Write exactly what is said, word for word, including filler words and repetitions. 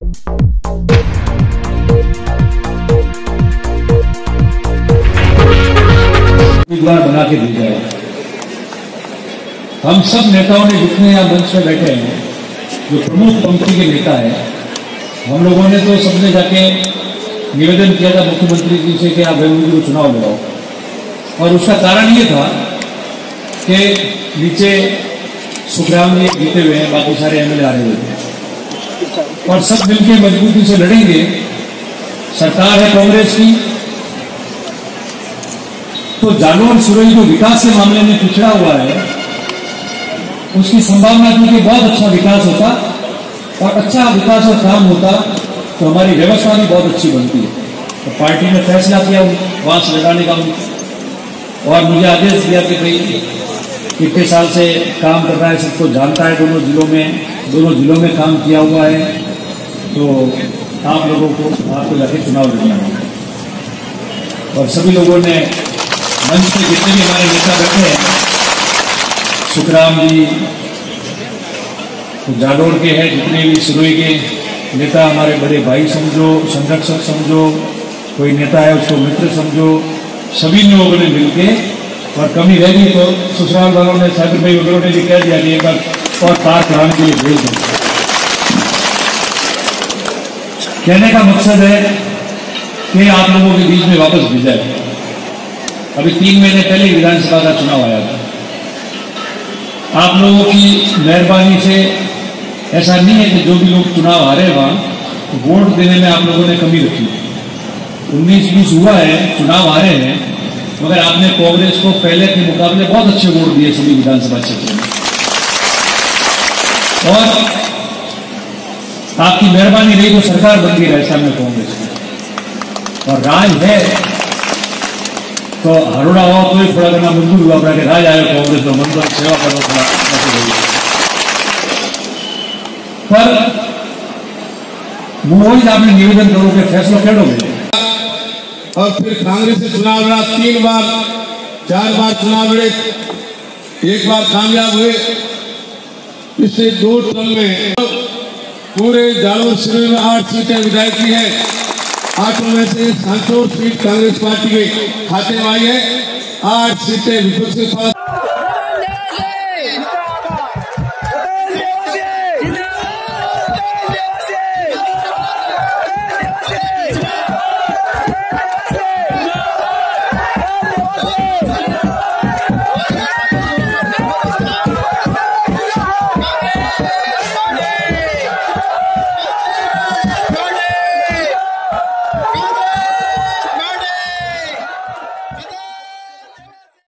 उम्मीदवार बना के भेजा है। हम सब नेताओं ने जितने यहाँ मंच में बैठे हैं, जो प्रमुख पंक्ति के नेता है, हम लोगों ने तो सबने जाके निवेदन किया था मुख्यमंत्री जी से कि आप बेगूसराय को चुनाव लड़ाओ। और उसका कारण ये था कि नीचे सुखराम जी जीते हुए हैं, बाकी सारे एमएलए आ रहे हुए थे और सब मिलकर मजबूती से लड़ेंगे। सरकार है कांग्रेस की, तो जालौर सिरोही जो विकास के मामले में पिछड़ा हुआ है, उसकी संभावना थी कि बहुत अच्छा विकास होता और अच्छा विकास और काम होता तो हमारी व्यवस्था भी बहुत अच्छी बनती है। तो पार्टी ने फैसला किया वहां से लड़ाने का और मुझे आदेश दिया कि भाई इतने साल से काम कर रहा है, सबको जानता है, दोनों जिलों में दोनों जिलों में काम किया हुआ है, तो आप लोगों को आपको जाके चुनाव लड़ना होगा। और सभी लोगों ने मंच पे जितने भी हमारे नेता बैठे हैं, सुखराम जी तो जालौर के हैं, जितने भी सिरोही के नेता हमारे बड़े भाई समझो, संरक्षक समझो, कोई नेता है उसको मित्र समझो, सभी लोगों ने मिलकर और कमी रह गई तो ससुराल वालों ने, सागर भाई वगैरह ने भी कह दिया कि एक बार और पार कराने के लिए भेज दो। कहने का मकसद है कि आप लोगों के बीच में वापस भेजा है। अभी तीन महीने पहले विधानसभा का चुनाव आया था। आप लोगों की मेहरबानी से ऐसा नहीं है कि जो भी लोग चुनाव हारे वहां वोट देने में आप लोगों ने कमी रखी। उन्नीस बीस हुआ है, चुनाव हारे हैं, मगर आपने कांग्रेस को पहले के मुकाबले बहुत अच्छे वोट दिए सभी विधानसभा क्षेत्र में। और आपकी मेहरबानी रही तो सरकार बन गई राजस्थान में कांग्रेस की। और राज है तो हरोड़ा हुआ तो ही थोड़ा करना मंजूर हुआ अपना कि राज आए कांग्रेस तो मन पर सेवा करो थोड़ा। पर वही आपने निवेदन करो कि फैसला करोगे। और फिर कांग्रेस से चुनाव लड़ा, तीन बार चार बार चुनाव लड़े, एक बार कामयाब हुए। पिछले दो टर्म में पूरे जालौर सिरोही में आठ सीटें विधायक की है। आठों में से सांचौर सीट कांग्रेस पार्टी के खाते में आई है, आठ सीटें विपक्ष के पास।